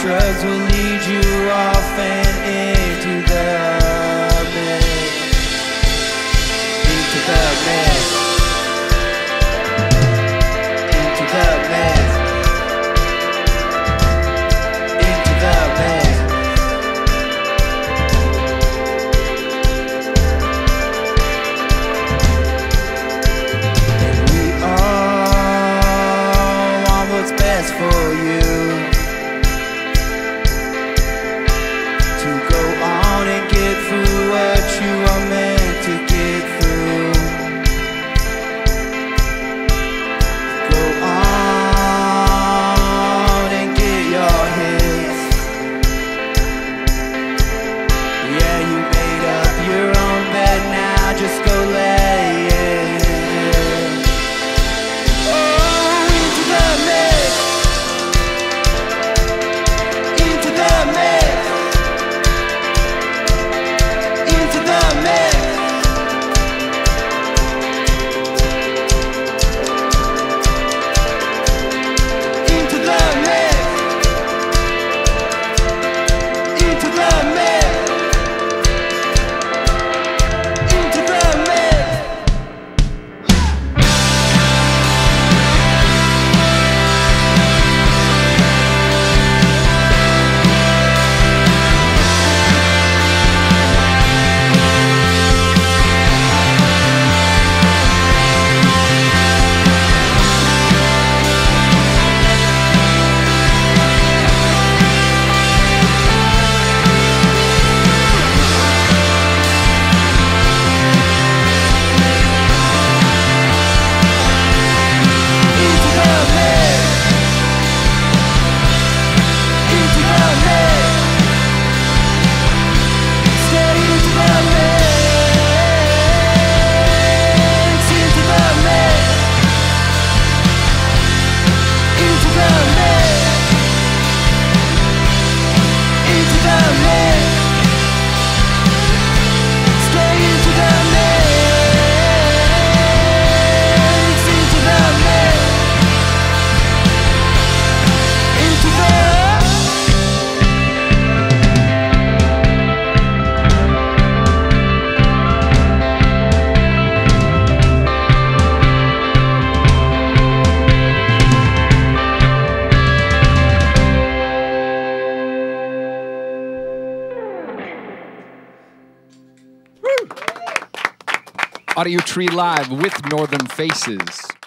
drugs will lead you off and into the mess. Into the mess. Into the mess. Into the mess. And we all want what's best for you. To go on and get through what you are meant to get through. Go on and get your hits. Yeah, you made up your own bed, now just go lay it. Oh, into the mix. Into the mix. Into the mix. Into the mix. Into the mix. Into the mix. Audiotree Live with Northern Faces.